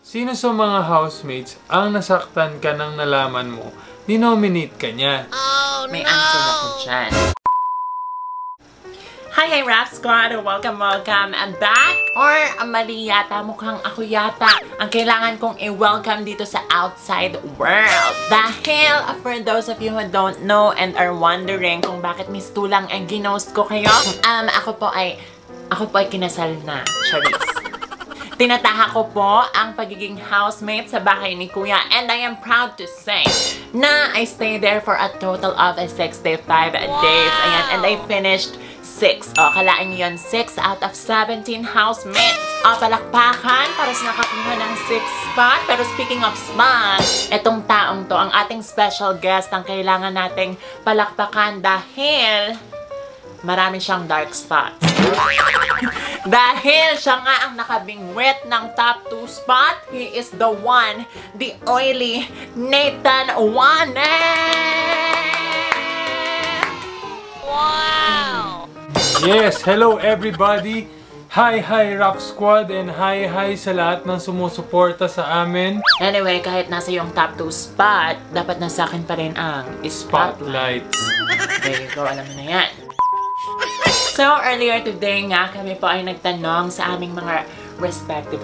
Sino sa mga housemates ang nasaktan ka nang nalaman mo, ninominate ka niya? Oh, may answer ako dyan. Hi, Rap Squad! Welcome back! Or, mali yata, mukhang ako yata ang kailangan kong i-welcome dito sa outside world. Dahil, for those of you who don't know and are wondering kung bakit Miss Tulang ang ginost ko kayo, ako po ay kinasal na, Charis. Tinataha ko po ang pagiging housemate sa bahay ni Kuya, and I am proud to say na I stayed there for a total of 65 days. Ayan, and I finished 6. O, kalaan nyo yun, 6 out of 17 housemates. O, palakpakan para sa nakakuha ng 6 spot. Pero speaking of spot, etong taong to, ang ating special guest, ang kailangan nating palakpakan dahil marami siyang dark spots. Dahil siya nga ang nakabingwit ng top 2 spot, he is the one, the oily Nathan Wane! Wow! Yes! Hello everybody! Hi Rap Squad and hi sa lahat ng sumusuporta sa amin. Anyway, kahit nasa yung top 2 spot, dapat nasa akin pa rin ang spotlight. There you go, alam mo na yan. So, earlier today nga, kami po ay nagtanong sa aming mga respective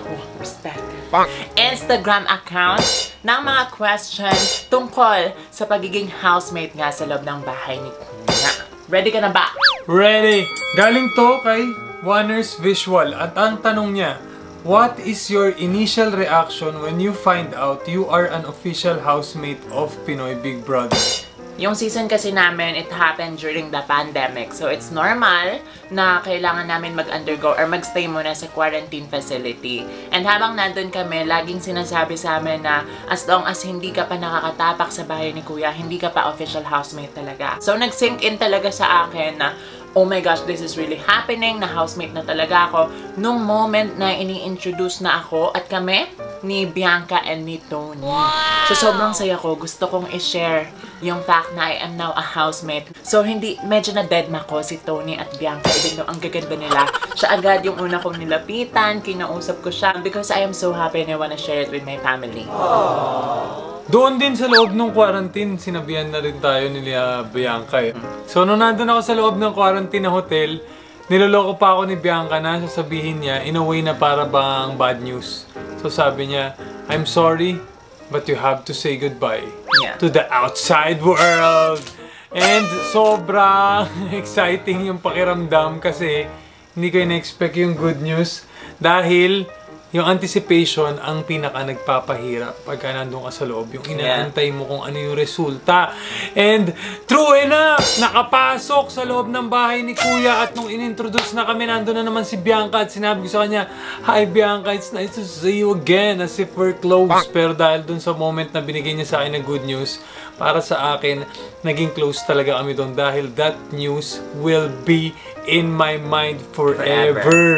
Instagram accounts ng mga questions tungkol sa pagiging housemate nga sa loob ng bahay ni Kuya. Ready ka na ba? Ready! Galing to kay Waners Visual at ang tanong niya, what is your initial reaction when you find out you are an official housemate of Pinoy Big Brother? Yung season kasi namin, it happened during the pandemic. So, it's normal na kailangan namin mag-undergo or mag-stay muna sa quarantine facility. And habang nandun kami, laging sinasabi sa amin na as long as hindi ka pa nakakatapak sa bahay ni Kuya, hindi ka pa official housemate talaga. So, nag-sink in talaga sa akin na, oh my gosh, this is really happening, na housemate na talaga ako. Nung moment na ini-introduce na ako at kami, ni Bianca and ni Tony. Wow! So, sobrang saya ko. Gusto kong i-share yung fact na I am now a housemate. So, medyo na-deadma ko si Tony at Bianca. Even though ang gaganda nila. Siya agad yung una kong nilapitan, kinausap ko siya. Because I am so happy and I wanna share it with my family. Aww. Doon din sa loob ng quarantine, sinabihan na rin tayo ni Bianca eh. So, nung nandun ako sa loob ng quarantine na hotel, niloloko pa ako ni Bianca na sasabihin niya in a way na para bang bad news. So sabi niya, I'm sorry, but you have to say goodbye to the outside world. And sobrang exciting yung pakiramdam kasi hindi ko na-expect yung good news dahil yung anticipation ang pinaka nagpapahirap pagka nandun ka sa loob. Yung inaantay mo kung ano yung resulta. And true enough, nakapasok sa loob ng bahay ni Kuya at nung inintroduce na kami, nandun na naman si Bianca at sinabi ko sa kanya, hi Bianca, it's nice to see you again, as if we're close. Pero dahil dun sa moment na binigay niya sa akin ng good news, para sa akin, naging close talaga kami dun dahil that news will be in my mind forever.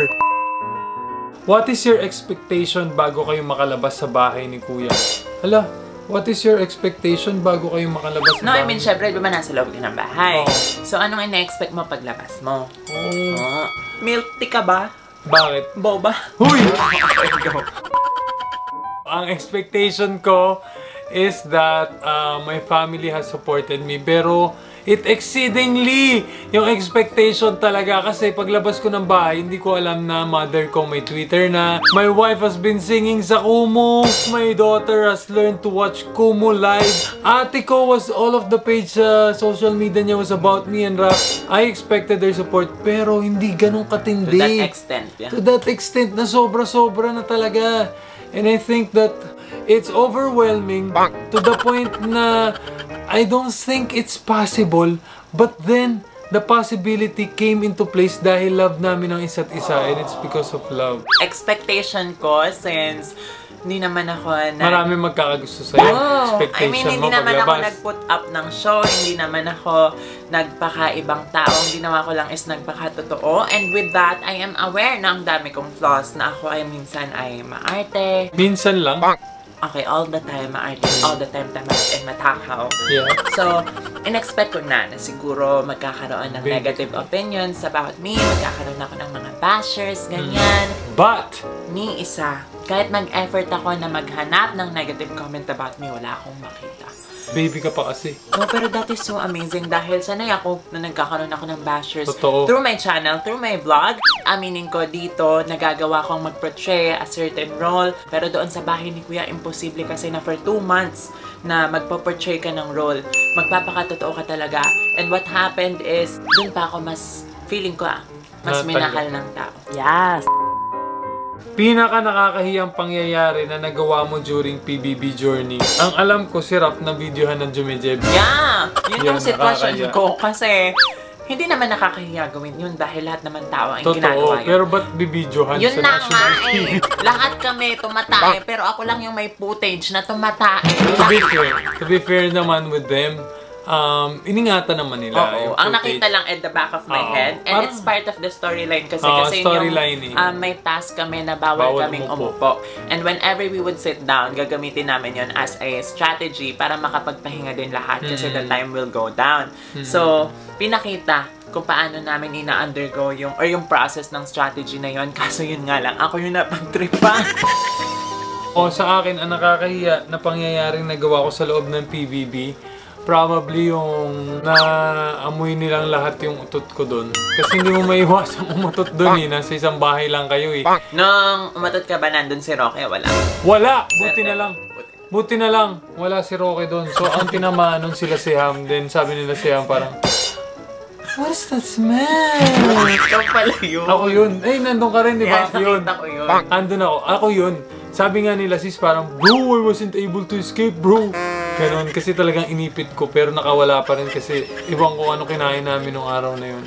What is your expectation bago kayo makalabas sa bahay ni Kuya? Hala, what is your expectation bago kayo makalabas sa bahay? No, I mean, syempre, di ba nasa loob ka ng bahay? Oh. So, anong ina-expect mo paglabas mo? Oh. Milk tea ka ba? Bakit? Boba? Huy! Ang expectation ko is that my family has supported me. Pero, it exceedingly yung expectation talaga kasi paglabas ko ng bahay, hindi ko alam na mother ko may Twitter na. My wife has been singing sa Kumu. My daughter has learned to watch Kumu live. Ate ko was all of the page social media niya was about me and rap. I expected their support pero hindi ganun katindi. To that extent, yeah. To that extent na sobra-sobra na talaga. And I think that it's overwhelming to the point na I don't think it's possible, but then the possibility came into place dahil love namin ang isa't isa and it's because of love. Expectation ko since hindi naman ako marami magkakagusto sa'yo. Expectation I mean, hindi naman ako nag-put up ng show, hindi naman ako nagpaka-ibang tao, hindi naman ako lang is nagpaka-totoo. And with that, I am aware na ang dami kong flaws na ako ay minsan ay maarte. Minsan lang? Okay, all the time, ma-artist, all the time, tamad and matakaw. Yeah. So, in-expect ko na siguro magkakaroon ng negative opinions about me, magkakaroon ako ng mga bashers, ganyan. But, ni isa, kahit mag-effort ako na maghanap ng negative comment about me, wala akong makita. Baby ka pa kasi. No, pero that is so amazing dahil sanay ako na nagkakaroon ako ng bashers. Totoo. Through my channel, through my vlog. Aminin ko dito, nagagawa kong mag-portray a certain role. Pero doon sa bahay ni Kuya, imposible kasi na for 2 months na magpo-portray ka ng role. Magpapakatotoo ka talaga. And what happened is, dun pa ako mas, feeling ko mas minahal ng tao. Yes! Pinaka nakakahiyang pangyayari na nagawa mo during PBB journey. Ang alam ko, si Rap na videohan ng Jumejeb. Yeah! Yun yung sitwasyon nakakahiya. ko kasi hindi naman nakakahiya gawin yun dahil lahat naman tao ang Totoo, ginagawa yun. pero ba't bibidyohan Yun sa na national nga TV? Lahat kami tumatae, pero ako lang yung may footage na tumatae. To be fair naman with them, iningatan naman nila Oo, yung ang footage. nakita lang at the back of my Oo. head. And Parang- it's part of the storyline kasi storyline yung eh. may task kami na bawal Bawal kaming umupo. umupo. And whenever we would sit down, gagamitin namin yon as a strategy para makapagpahinga din lahat kasi the time will go down. So, pinakita kung paano namin ina-undergo yung process ng strategy na yon. Kaso yun nga lang, ako yung napag-tripan. O sa akin, ang nakakahiya na pangyayaring nagawa ko sa loob ng PBB, probably yung naamoy nilang lahat yung utot ko doon. Kasi hindi mo maiwasang umutot doon eh. Nasa isang bahay lang kayo eh. Nung umatot ka ba nandun si Roque? Wala. Wala! Buti na lang. Buti na lang. Wala si Roque doon. So ang tinamaan nun sila si Ham. Then sabi nila si Ham parang, what is that smell? Ikaw pala yun. Ako yun. Eh, nandun ka rin, di ba? Yes, nakita ko yun. Andun ako. Ako yun. Sabi nga nila sis parang, bro, I wasn't able to escape, bro. Ganon, kasi talagang inipit ko pero nakawala pa rin kasi ibang kung ano kinain namin nung araw na yun.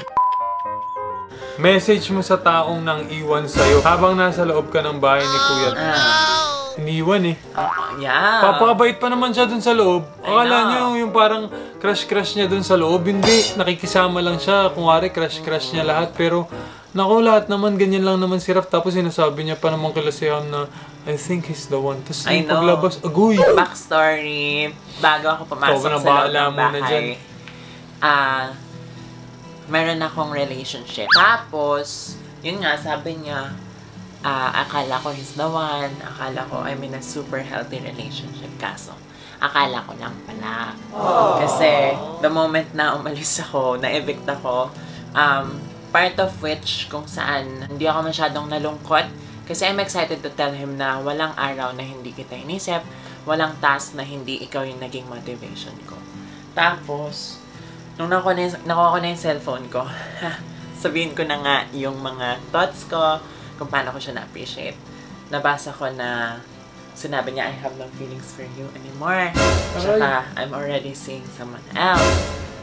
Message mo sa taong nang iwan sa'yo habang nasa loob ka ng bahay ni Kuya. Iniwan eh. Yeah. Papakabait pa naman siya dun sa loob. Akala niyo yung parang crush-crush niya dun sa loob. Hindi, nakikisama lang siya. Kung wari, crush-crush niya lahat. Pero, naku, lahat naman, ganyan lang naman si Raf. Tapos sinasabi niya pa naman kila si Ham na, I think he's the one. Tapos I yung know. paglabas, agoy! Backstory, bago ako pumasok Ikaw na sa loob bahala ng muna dyan. bahay, meron akong relationship. Tapos, yun nga, sabi niya, akala ko he's the one, akala ko I'm in a super healthy relationship. Kaso, akala ko lang pala. Kasi, the moment na umalis ako, na-evict ako, part of which, kung saan, hindi ako masyadong nalungkot. Kasi I'm excited to tell him na walang araw na hindi kita inisip, walang task na hindi ikaw yung naging motivation ko. Tapos, nung nakuha ko na yung cellphone ko, sabihin ko na nga yung mga thoughts ko, kung paano ko siya na-appreciate. Nabasa ko na sinabi niya, I have no feelings for you anymore. Tsaka, I'm already seeing someone else.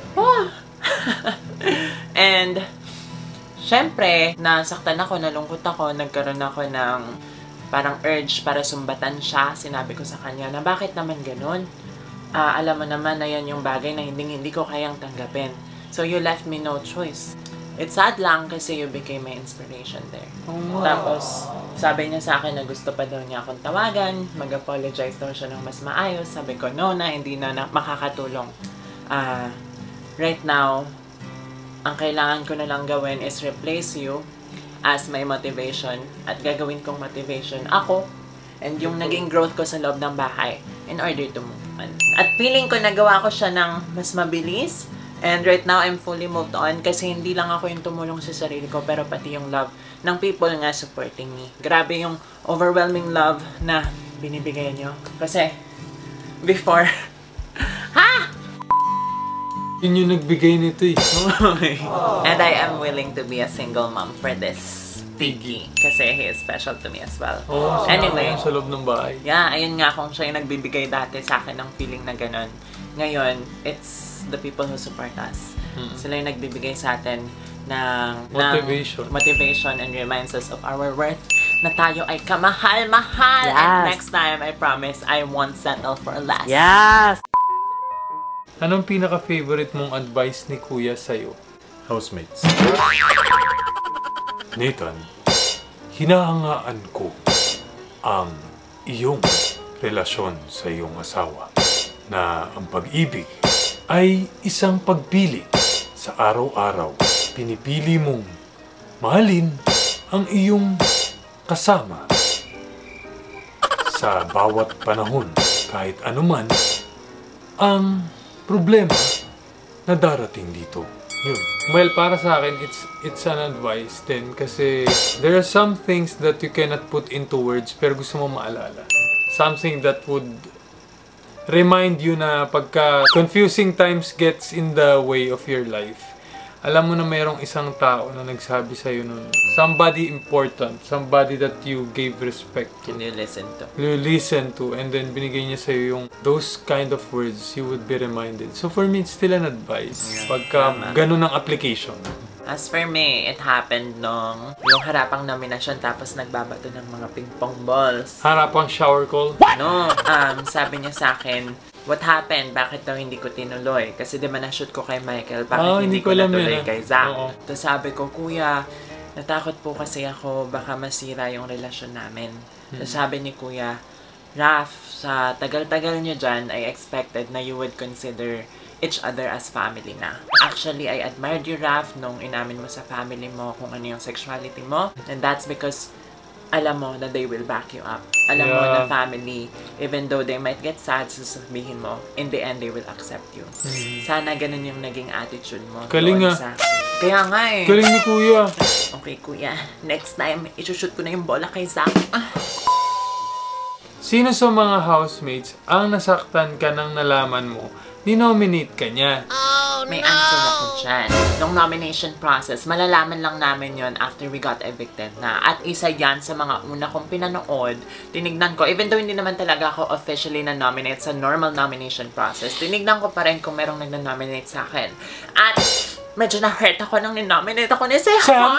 And, syempre, nasaktan ako, nalungkot ako, nagkaroon ako ng parang urge para sumbatan siya. Sinabi ko sa kanya na bakit naman ganun? Alam mo naman na yan yung bagay na hindi ko kayang tanggapin. So you left me no choice. It's sad lang kasi you became my inspiration there. Tapos, sabi niya sa akin na gusto pa daw niya akong tawagan, mag-apologize daw siya ng mas maayos. Sabi ko, no na, hindi na makakatulong. Right now, ang kailangan ko na lang gawin is replace you as my motivation at gagawin kong motivation ako and yung naging growth ko sa loob ng bahay in order to move on. At feeling ko nagawa ko siya ng mas mabilis and right now I'm fully moved on kasi hindi lang ako yung tumulong sa sarili ko pero pati yung love ng people nga supporting me. Grabe yung overwhelming love na binibigay nyo. Kasi before, Yun yung nagbigay nito eh. and I am willing to be a single mom for this piggy. Kasi he is special to me as well. Anyway, Sa loob ng bahay. yeah, ayun nga kung siya yung nagbibigay dati sa akin ng feeling na ganun. Ngayon, it's the people who support us. Sila yung nagbibigay sa atin ng motivation and reminds us of our worth na tayo ay kamahal-mahal. Yes. And next time, I promise, I won't settle for less. Yes! Anong pinaka-favorite mong advice ni Kuya sa'yo? Housemates. Nathan, hinahangaan ko ang iyong relasyon sa iyong asawa na ang pag-ibig ay isang pagpili sa araw-araw. Pinipili mong mahalin ang iyong kasama sa bawat panahon, kahit anuman, ang problema na darating dito. Yun. Well, para sa akin, it's an advice din kasi there are some things that you cannot put into words pero gusto mo maalala. Something that would remind you na pagka confusing times gets in the way of your life, alam mo na mayroong isang tao na nagsabi sa'yo nun. Somebody important, somebody that you gave respect to. Can you listen to? You listen to, and then binigay niya sa'yo yung those kind of words, you would be reminded. So for me, it's still an advice. Yeah, Pagka tama. ganun ang application. As for me, it happened nung yung harapang nominasyon tapos nagbabato ng mga ping-pong balls. Harapang shower call. No, sabi niya sa akin, what happened? Bakit daw hindi ko tinuloy? Kasi di ba na-shoot ko kay Michael, bakit hindi ko alam natuloy yun, kay Zach? Oo. Tapos sabi ko, Kuya, natakot po kasi ako, baka masira yung relasyon namin. Tapos sabi ni Kuya, Raph, sa tagal-tagal niyo dyan, I expected na you would consider each other as family na. Actually, I admired you, Raph, nung inamin mo sa family mo kung ano yung sexuality mo. And that's because alam mo na they will back you up. Alam mo na family, even though they might get sad, sasabihin mo, in the end, they will accept you. Sana ganun yung naging attitude mo. Galing doon nga. Kaya nga eh. Galing ni Kuya. Okay, Kuya. Next time, isushoot ko na yung bola kay Zach. Sino sa mga housemates ang nasaktan ka nang nalaman mo, ni-nominate ka niya? May answer ako dyan. Nung nomination process, malalaman lang namin yon after we got evicted na. At isa yan sa mga una kong pinanood. Tinignan ko, even though hindi naman talaga ako officially na-nominate sa normal nomination process, tinignan ko pa rin kung merong nag-nominate sa akin. At medyo na-hurt ako nung ni-nominate ako ni Sam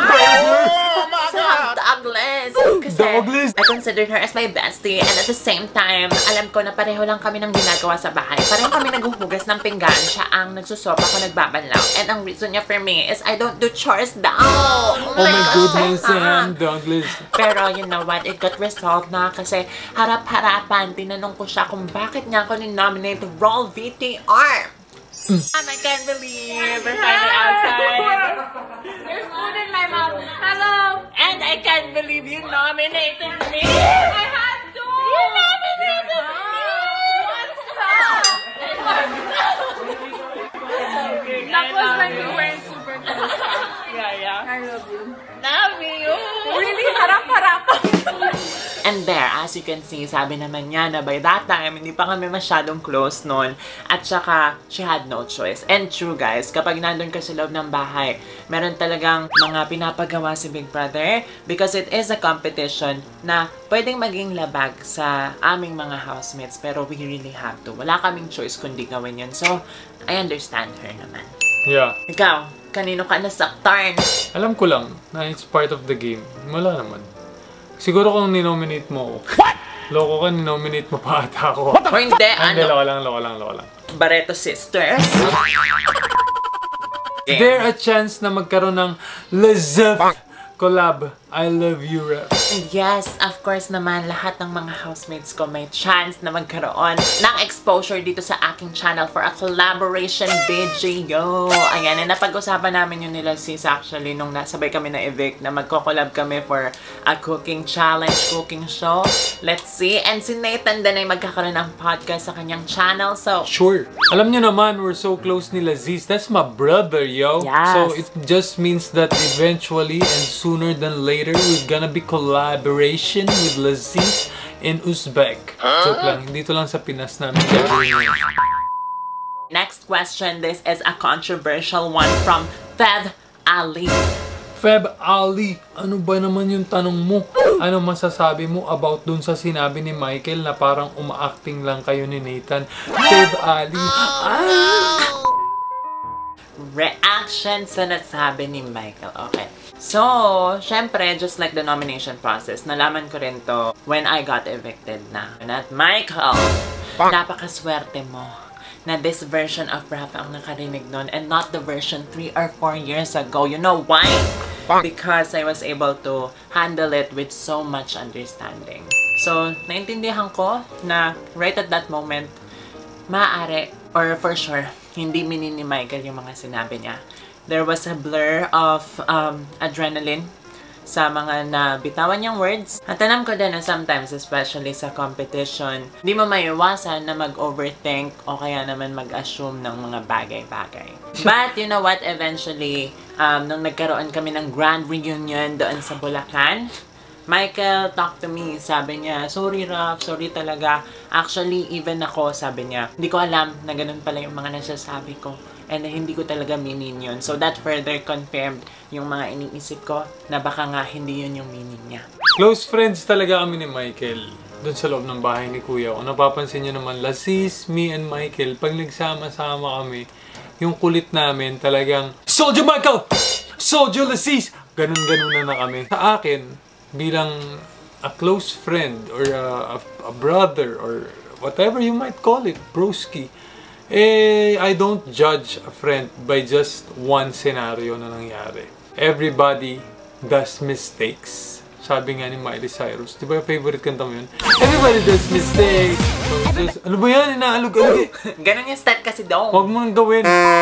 Douglas. Kasi Douglas! I considered her as my bestie, and at the same time, alam ko na pareho lang kami ng ginagawa sa bahay. Pareho kami naghuhugas ng pinggan. Siya ang nagsusopa ko nagbabanlaw. And ang reason niya for me is I don't do chores daw. Oh my goodness, Sam Douglas. Pero you know what? It got resolved na kasi harap-harapan. Tinanong ko siya kung bakit niya ako ni-nominate Roll VTR. And I can't believe we're finally outside. There's food in my mouth. Hello. And I can't believe you nominated me. I had to. You nominated me. That was when you weren't super close. Yeah. I love you. Love you. Really harap-harap. And there, as you can see, sabi naman niya na by that time, hindi pa kami masyadong close noon. At saka, she had no choice. And true guys, kapag nandun ka sa loob ng bahay, meron talagang mga pinapagawa si Big Brother because it is a competition na pwedeng maging labag sa aming mga housemates pero we really have to. Wala kaming choice kundi gawin yun. So, I understand her naman. Yeah. Ikaw, kanino ka nasaktan? Alam ko lang na it's part of the game. Wala naman. Siguro kung ninominate mo ako. What? Loko ka, ninominate mo pa ata ako. O hindi, Hindi, ano? loko lang. Barreto Sisters? Is there a chance na magkaroon ng Lizeth collab? I love you, Raph. Yes, of course naman, lahat ng mga housemates ko may chance na magkaroon ng exposure dito sa aking channel for a collaboration video. Ayan, and napag-usapan namin yun nila sis actually nung nasabay kami na evict na magko-collab kami for a cooking challenge, cooking show. Let's see. And si Nathan din ay magkakaroon ng podcast sa kanyang channel. So, Sure. Alam niyo naman, we're so close ni Laziz. That's my brother, yo. Yes. So it just means that eventually and sooner than later, we're gonna be collaboration with Laziz in Uzbek. Joke lang, dito lang sa Pinas namin gagawin yun. next question. This is a controversial one from Feb Ali. Feb Ali, ano ba naman yung tanong mo? Ano masasabi mo about dun sa sinabi ni Michael na parang uma-acting lang kayo ni Nathan? Feb Ali, Reaction sa nasabi ni Michael. Okay. So, syempre, just like the nomination process, nalaman ko rin to when I got evicted na. At Michael, napakaswerte mo na this version of Raph ang nakarinig nun and not the version 3 or 4 years ago. You know why? Because I was able to handle it with so much understanding. So, naintindihan ko na right at that moment, maaari, or for sure, hindi minin ni Michael yung mga sinabi niya. There was a blur of adrenaline sa mga nabitawan niyang words. At alam ko din na sometimes, especially sa competition, hindi mo maiwasan na mag-overthink o kaya naman mag-assume ng mga bagay-bagay. But you know what, eventually, nung nagkaroon kami ng grand reunion doon sa Bulacan, Michael talked to me. Sabi niya, sorry Raf, sorry talaga. Actually, even ako, sabi niya, hindi ko alam na ganun pala yung mga nasasabi ko. And hindi ko talaga meaning yun. So that further confirmed yung mga iniisip ko na baka nga hindi yun yung meaning niya. Close friends talaga kami ni Michael doon sa loob ng bahay ni Kuya. Kung napapansin niyo naman, Lasis, me and Michael, pag nagsama-sama kami, yung kulit namin talagang, Soldier Michael! Soldier Lasis! Ganun-ganun na kami. Sa akin, bilang a close friend or a brother or whatever you might call it, broski, I don't judge a friend by just one scenario na nangyari. Everybody does mistakes. Sabi nga ni Miley Cyrus, di ba yung favorite kanta mo yun? Everybody does mistakes. Ano ba yan? Inaalog-alog eh. Ganun yung start kasi daw. Huwag mo nang gawin.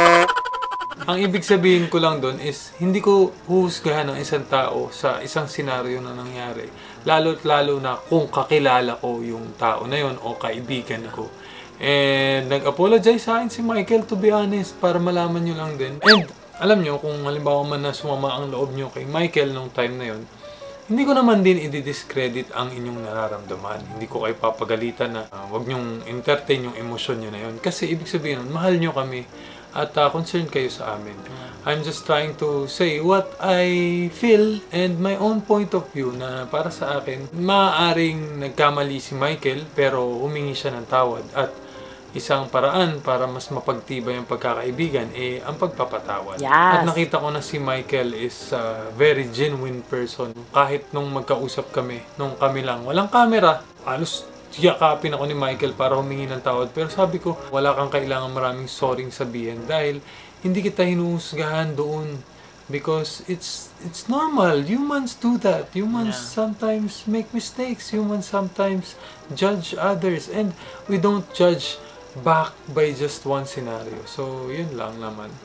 Ang ibig sabihin ko lang doon is, hindi ko huhusgahan ng isang tao sa isang senaryo na nangyari. Lalo't lalo na kung kakilala ko yung tao na yun o kaibigan ko. And nag-apologize sa akin si Michael, to be honest, para malaman nyo lang din. And alam nyo, kung halimbawa man na sumama ang loob nyo kay Michael nung time na yun, hindi ko naman din i-discredit ang inyong nararamdaman. Hindi ko kayo papagalitan na wag nyong entertain yung emosyon nyo na yun. Kasi ibig sabihin nun, mahal nyo kami at concerned kayo sa amin. I'm just trying to say what I feel and my own point of view na para sa akin, maaaring nagkamali si Michael pero humingi siya ng tawad at isang paraan para mas mapagtibay ang pagkakaibigan ang pagpapatawad. Yes. At nakita ko na si Michael is a very genuine person. Kahit nung magkausap kami, nung kami lang, walang camera, halos yakapin ako ni Michael para humingi ng tawad. Pero sabi ko, wala kang kailangan maraming sorryng sabihin dahil hindi kita hinuhusgahan doon. Because it's normal. Humans do that. Humans sometimes make mistakes. Humans sometimes judge others. And we don't judge back by just one scenario. So, yun lang naman.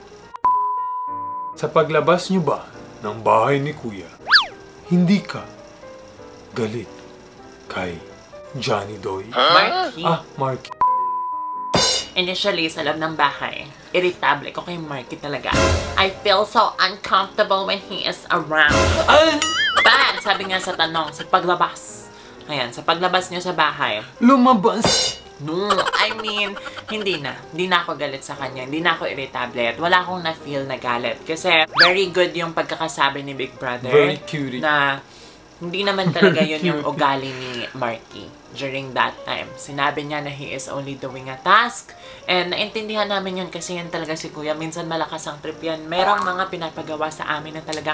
Sa paglabas nyo ba ng bahay ni Kuya, hindi ka galit kay Johnny Doy? Marky. Marky. Initially, sa loob ng bahay, irritable ko kay Marky talaga. I feel so uncomfortable when he is around. But, sabi nga sa tanong, sa paglabas. Ayan, sa paglabas niyo sa bahay. Lumabas! No, I mean, hindi na ako galit sa kanya. Hindi na ako irritable. At wala akong na-feel na galit. Kasi, very good yung pagkakasabi ni Big Brother. Very cutie. Na, hindi naman talaga yun yung ugali ni Marky during that time. Sinabi niya na he is only doing a task. And naintindihan namin yun kasi yan talaga si Kuya. Minsan malakas ang trip yan. Merong mga pinapagawa sa amin na talaga,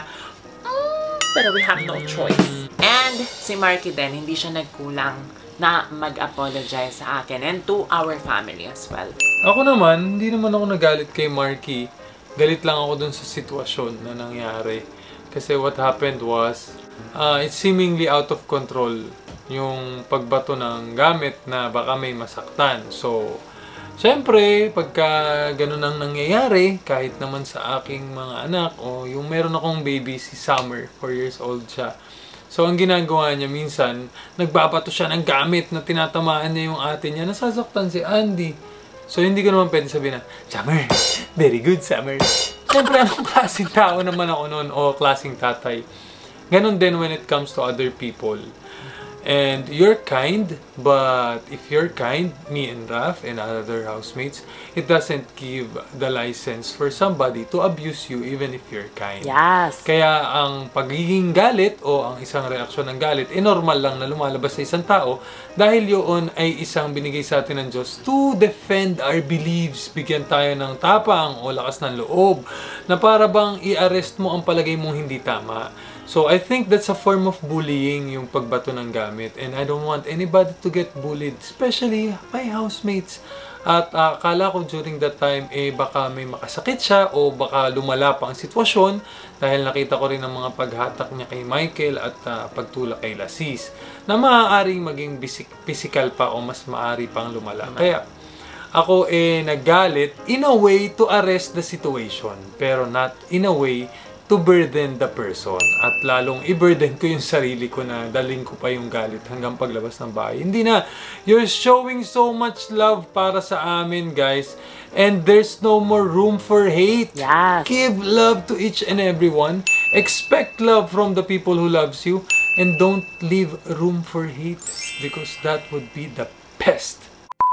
pero we have no choice. And si Marky din, hindi siya nagkulang na mag-apologize sa akin and to our family as well. Ako naman, hindi naman ako nagalit kay Marky. Galit lang ako dun sa sitwasyon na nangyari. Kasi what happened was, it's seemingly out of control yung pagbato ng gamit na baka may masaktan. So, syempre, pagka ganun ang nangyayari, kahit naman sa aking mga anak, o yung meron akong baby, si Summer, 4 years old siya. So, ang ginagawa niya minsan, nagbabato siya ng gamit na tinatamaan niya yung ate niya, nasasaktan si Andy. So, hindi ko naman pwede sabihin na, Summer, very good, Summer. Siyempre, anong klaseng tao naman ako noon o klaseng tatay. Ganon din when it comes to other people. And you're kind, but if you're kind, me and Raf and other housemates, it doesn't give the license for somebody to abuse you even if you're kind. Yes. Kaya ang pagiging galit o ang isang reaksyon ng galit, normal lang na lumalabas sa isang tao dahil yun ay isang binigay sa atin ng Diyos to defend our beliefs. Bigyan tayo ng tapang o lakas ng loob na para bang i-arrest mo ang palagay mong hindi tama. So, I think that's a form of bullying, yung pagbato ng gamit. And I don't want anybody to get bullied, especially my housemates. At akala ko during that time, baka may makasakit siya o baka lumala pa ang sitwasyon dahil nakita ko rin ang mga paghatak niya kay Michael at pagtulak kay Lasis na maaaring maging physical pa o mas maaari pang lumala. Kaya, ako nagalit in a way to arrest the situation, pero not in a way to burden the person. At lalong i-burden ko yung sarili ko na daling ko pa yung galit hanggang paglabas ng bahay. Hindi na. You're showing so much love para sa amin, guys. And there's no more room for hate. Yes. Give love to each and everyone. Expect love from the people who loves you. And don't leave room for hate. Because that would be the best.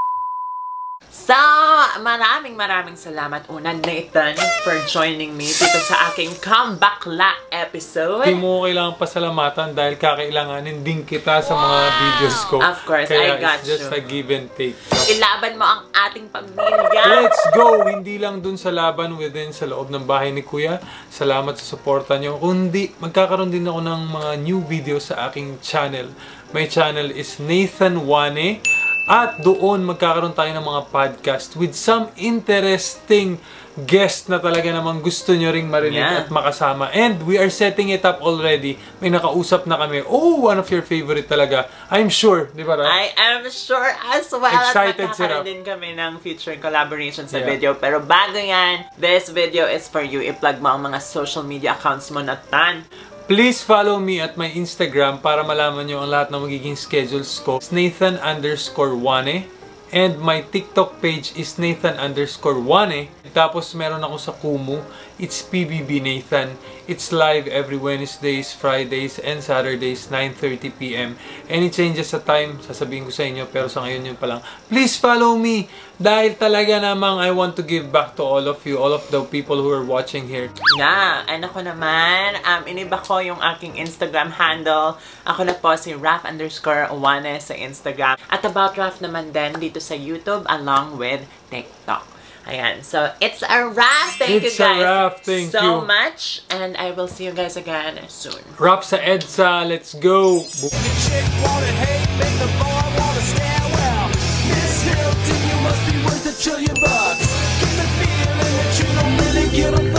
So, maraming salamat una, Nathan, for joining me dito sa aking Comeback La episode. Hindi mo kailangan pasalamatan dahil kakailanganin din kita sa mga videos ko. Of course, kaya I got it's just you. a give and take. Ilaban mo ang ating pamilya. Let's go! Hindi lang dun sa laban within sa loob ng bahay ni Kuya. Salamat sa suporta nyo. Kundi, magkakaroon din ako ng mga new videos sa aking channel. My channel is Nathan Wane. At doon magkakaroon tayo ng mga podcast with some interesting guest na talaga namang gusto nyo ring marinig at makasama. And we are setting it up already. May nakausap na kami. Oh, one of your favorite talaga. I'm sure, di ba? I am sure as well. Excited at magkakaroon din kami ng future collaboration sa video. Pero bago yan, this video is for you. I-plug mo ang mga social media accounts mo na tan. Please follow me at my Instagram para malaman nyo ang lahat ng magiging schedules ko. It's Nathan_Wane. And my TikTok page is Nathan_Wane. Tapos meron ako sa Kumu. It's PBB Nathan. It's live every Wednesdays, Fridays, and Saturdays, 9:30 PM. Any changes sa time, sasabihin ko sa inyo. Pero sa ngayon yun pa lang. Please follow me! Dahil talaga namang I want to give back to all of you, all of the people who are watching here. And ako naman, iniba ko yung aking Instagram handle. Ako na po si Raf_Wane sa Instagram. At About Raf naman din dito sa YouTube along with TikTok. Ayan. So, it's a wrap. Thank you guys so much. And I will see you guys again soon. Wrap sa EDSA. Let's go! Chill your bucks. Get the feeling that you don't really give a